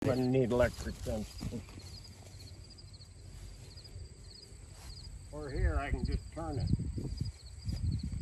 I need electric fence. Or here, I can just turn it.